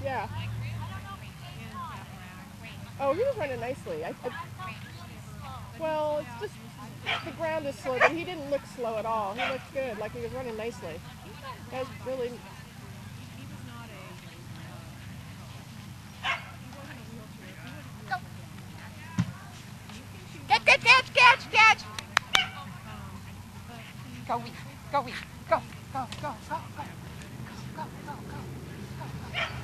Yeah. Oh, he was running nicely. Well, it's just the ground is slow, but he didn't look slow at all. He looked good, like he was running nicely. That was really. Catch, catch, catch, catch, catch. Go, Wee. Go, Wee. Go, go, go, go, go. Go, go, go, go.